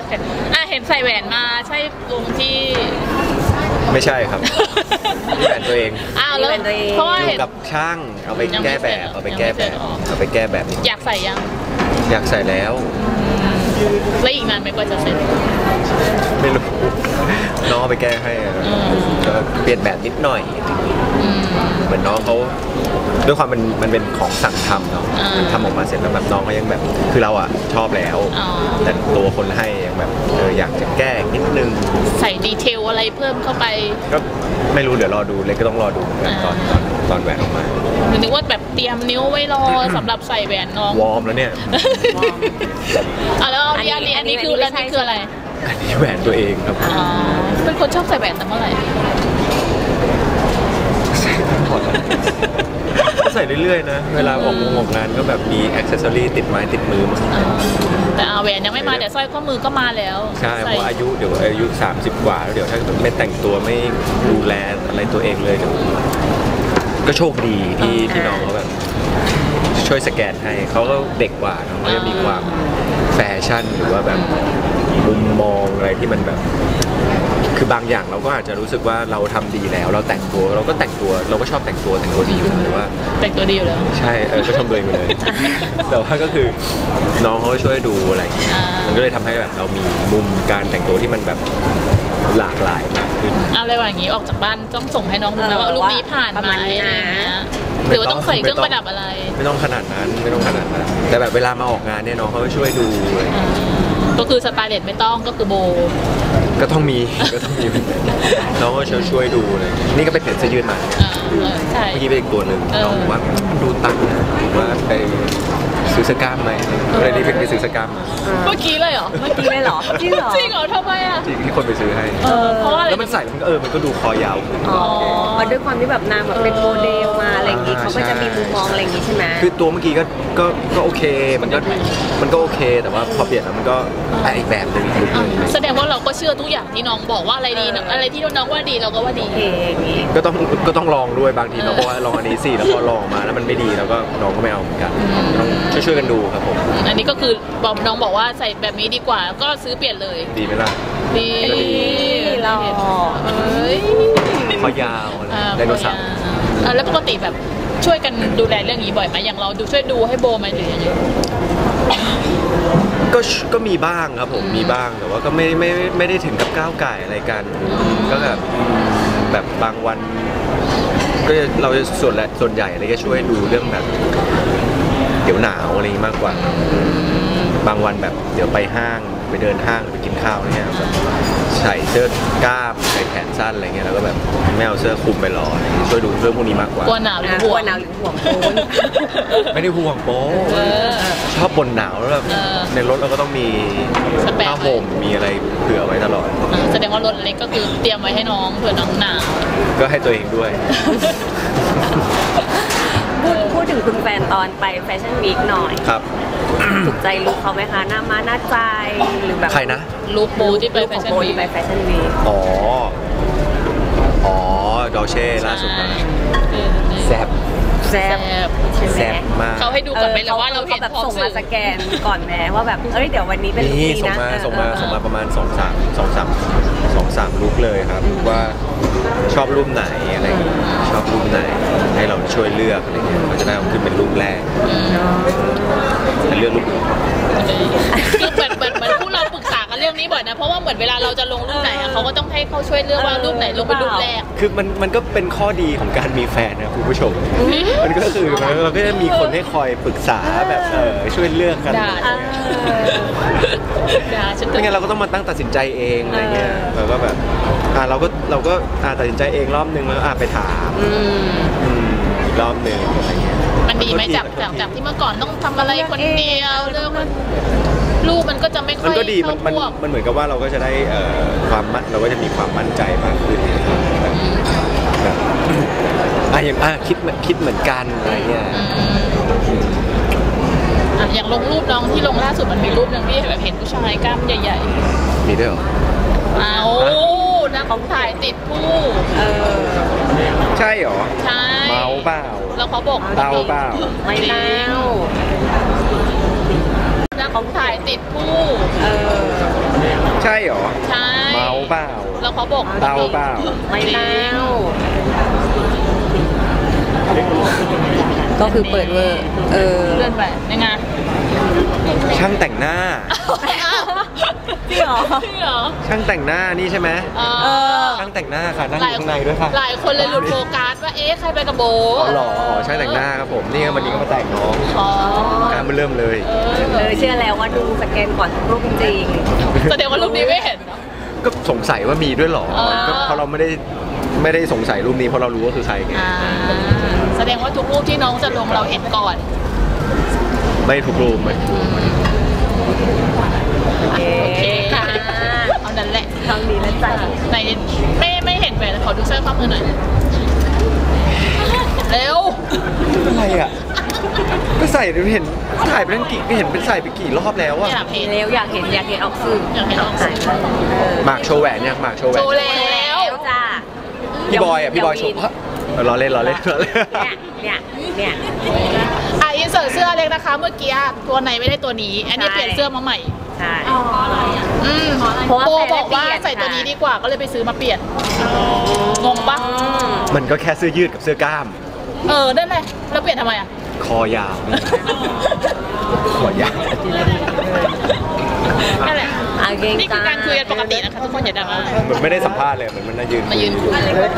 เห็นใส่แหวนมาใช่วงที่ไม่ใช่ครับนี่แหวนตัวเองแล้วเพราะว่าอยู่กับช่างเอาไปแก้แบบเอาไปแก้แบบอยากใส่ยังอยากใส่แล้วแล้วอีกนานไหมกว่าจะเสร็จไม่รู้น้องเอาไปแก้ให้ก็เปลี่ยนแบบนิดหน่อยเหมือนน้องเขาด้วยความมันเป็นของสั่งทำเนาะมันทำออกมาเสร็จแล้วแบบน้องเขายังแบบคือเราอะชอบแล้วแต่ตัวคนให้ยังแบบอยากจะแก้นิดนึงใส่ดีเทลอะไรเพิ่มเข้าไปก็ไม่รู้เดี๋ยวรอดูเลยก็ต้องรอดูกันตอนแหวนออกมานึกว่าแบบเตรียมนิ้วไว้รอสำหรับใส่แหวนน้องวอร์มแล้วเนี่ยแล้วอันนี้คืออะไรอันนี้แหวนตัวเองครับเป็นคนชอบใส่แหวนแต่เมื่อไหร่ใส่เรื่อยๆนะเวลาออกงานก็แบบมีอ็อกเซสซอรี่ติดไม้ติดมือมาแต่แหวนยังไม่มาแต่สร้อยข้อมือก็มาแล้วใช่เพราะอายุ30กว่าแล้วเดี๋ยวถ้าไม่แต่งตัวไม่ดูแลอะไรตัวเองเลยเดี๋ยวก็โชคดีที่น้องเขาแบบช่วยสแกนให้เขาก็เด็กกว่าเขาจะมีความแฟชั่นหรือว่าแบบมุมมองอะไรที่มันแบบคือบางอย่างเราก็อาจจะรู้สึกว่าเราทำดีแล้วเราแต่งตัวเราก็ชอบแต่งตัวดีอยู่หรือว่าแต่งตัวดีอยู่แล้วใช่ก็ชมตัวเองเลยแต่ว่าก็คือน้องเขาช่วยดูอะไรมันก็เลยทำให้แบบเรามีมุมการแต่งตัวที่มันแบบหลากหลายมากขึ้นอะไรอย่างนี้ออกจากบ้านต้องส่งให้น้องดูนะว่าลูกนี้ผ่านไหมอะไรอย่างเงี้ยหรือว่าต้องใส่เครื่องประดับอะไรไม่ต้องขนาดนั้นแต่แบบเวลามาออกงานเนี่ยน้องเขาช่วยดูก็คือสไตล์เด็ดไม่ต้องก็คือโบก็ต้องมีน้องก็ช่วยดูเลยนี่ก็ไปเปลี่ยนเสื้อยืดมาใช่เมื่อกี้ไปอีกตัวหนึ่งน้องบอกว่าดูตันนะว่าไปซื้อเสื้อกล้ามไหมเลยนี่ไปซื้อเสื้อกล้ามเมื่อกี้เลยเหรอจริงเหรอทำไมอ่ะจริงที่คนไปซื้อให้เพราะอะไรแล้วมันใส่มันก็ดูคอยาวมันด้วยความที่แบบนางแบบเป็นโมเดลมาอะไรอย่างงี้เขาก็จะมีมุมมองอะไรอย่างงี้ใช่ไหมคือตัวเมื่อกี้ก็โอเคมันก็โอเคแต่ว่าพอเปลี่ยนแล้วมันก็ไปอีกแบบนึงแสดงว่าเราก็เชื่อทุกอย่างที่น้องบอกว่าอะไรดีอะไรที่น้องว่าดีเราก็ว่าดีก็ต้องลองด้วยบางทีเราบอกว่าลองอันนี้สิแล้วพอลองมาแล้วมันไม่ดีแล้วก็น้องก็ไม่เอาเหมือนกันต้องช่วยกันดูครับผมอันนี้ก็คือน้องบอกว่าใส่แบบนี้ดีกว่าก็ซื้อเปลี่ยนเลยดีไหมล่ะดีเราคอยาวไดโนเสาร์แล้วปกติแบบช่วยกันดูแลเรื่องนี้บ่อยไหมอย่างเราช่วยดูให้โบไหมหรือยังไงก็มีบ้างครับผมมีบ้างแต่ว่าก็ไม่ได้ถึงกับก้าวไก่อะไรกันก็แบบบางวันก็เราจะส่วนใหญ่อะไรก็ช่วยดูเรื่องแบบเดี๋ยวหนาวอะไรมากกว่าบางวันแบบเดี๋ยวไปห้างไปเดินห้างหรือไปกินข้าวอะไรเงี้ยแบบใส่เสื้อกล้ามใส่แขนสั้นอะไรเงี้ยแล้วก็แบบไม่เอาเสื้อคลุมไปรอช่วยดูเรื่องพวกนี้มากกว่ากลัวหนาวหรือห่วงโป๊ไม่ได้ห่วงโป๊ชอบบ่นหนาวแล้วแบบในรถเราก็ต้องมีผ้าห่มมีอะไรเผื่อไว้ตลอดแสดงว่ารถเล็กก็คือเตรียมไว้ให้น้องเผื่อน้องหนาวก็ให้ตัวเองด้วยพูดถึงคุณแฟนตอนไปแฟชั่นวีคหน่อยครับถูกใจลุคเขาไหมคะหน้ามาหน้าใจหรือแบบใครนะลุคโบที่ไปแฟชั่นวีคอ๋อดอเช่ล่าสุดนะแซ่บมากเขาให้ดูก่อนไหมหรือว่าเราเห็นแบบส่งมาสแกนก่อนแม้ว่าแบบเดี๋ยววันนี้เป็นลุคนี้นะส่งมาประมาณ2-3ลุคเลยครับว่าชอบรูปไหนอะไรชอบรูปไหนให้เราช่วยเลือกอะไรเงี้ยมันจะได้เอาขึ้นเป็นรูปแรกเลือกรูปคือเหมือนพวกเราปรึกษากันเรื่องนี้บ่อยนะเพราะว่าเหมือนเวลาเราจะลงรูปไหนเขาก็ต้องให้เขาช่วยเลือกว่ารูปไหนลงเป็นรูปแรกคือมันก็เป็นข้อดีของการมีแฟนนะคุณผู้ชมมันก็คือเราก็จะมีคนให้คอยปรึกษาแบบช่วยเลือกกันไม่งั้นเราก็ต้องมาตั้งตัดสินใจเองอะไรเงี้ยเราก็แบบเราก็ตัดสินใจเองรอบนึงแล้วไปถามอีกรอบนึงอะไรเงี้ยมันดีไหมจากที่เมื่อก่อนต้องทำอะไรคนเดียวเรื่องลูกมันก็จะไม่ค่อยมันก็ดีมันเหมือนกับว่าเราก็จะได้เราก็จะมีความมั่นใจมากขึ้นอย่างคิดเหมือนกันอะไรเงี้ยอย่างลงรูปน้องที่ลงล่าสุดมันมีรูปหนึ่งที่แบบเห็นผู้ชายกล้ามใหญ่ๆมีด้วยเหรอนะเขาถ่ายติดผู้ใช่เหรอใช่เมาเปล่าแล้วเขาบอกเปล่าไม่เมานะเขาถ่ายติดผู้ช่เหรอใช่เมาเปล่าแล้วเขาบอกเตาเปล่าไม่เล่าก็คือเปิดเวอร์เลื่อนไปยังไงช่างแต่งหน้าจริงเหรอจริงเหรอช่างแต่งหน้านี่ใช่ไหมเออช่างแต่งหน้าค่ะนั่งอยู่ข้างในด้วยค่ะหลายคนเลยหลุดโฟกัสว่าเอ๊ะใครไปกับโบอ๋อเหรออ๋อช่างแต่งหน้าครับผมนี่วันนี้ก็มาแต่งน้องอ๋อการมันเริ่มเลยเชื่อแล้วว่าดูสแกนก่อนทุกรูปจริงแสดงว่ารูปนี้ไม่เห็นเหรอก็สงสัยว่ามีด้วยเหรอเออก็เพราะเราไม่ได้สงสัยรูปนี้เพราะเรารู้ว่าคือใครไงแสดงว่าทุกรูปที่น้องจะลงเราเห็นก่อนไม่ถูกรูปไม่ถูกรูปโอเคโอเคค่ะเอานั่นแหละครั้งนี้นะจ๊ะไหนไม่เห็นแหวนขอดูสร้อยข้อมือหน่อยเร็วอะไรอ่ะก็ใส่เห็นถ่ายไปตั้งกี่เห็นเป็นใส่ไปกี่รอบแล้วอะอยากเห็นเร็วอยากเห็นออกสื่ออยากเห็นออกสื่อหมากโชว์แหวนยังหมากโชว์แหวโชนว์แล้วจ้าพี่บอยอ่ะพี่บอยโชว์ล้อเล่นล้อเล่นล้อเล่นเนี่ยอินเสิร์ตเสื้อเล็กนะคะ เมื่อกี้ตัวไหนไม่ได้ตัวนี้ อันนี้ใช่เปลี่ยนเสื้อมาใหม่ใช่เพราะว่าโบบอกว่าใส่ตัวนี้ดีกว่าก็เลยไปซื้อมาเปลี่ยนงงปะมันก็แค่เสื้อยืดกับเสื้อกล้ามนั่นแหละแล้วเปลี่ยนทำไมอ่ะคอยาวคอยาวนั่นแหละโอเคนี่คือการคุยกันปกตินะคะทุกคนอย่าดราม่าเหมือนไม่ได้สัมภาษณ์เลยเหมือนมันมายืนมายืนคุย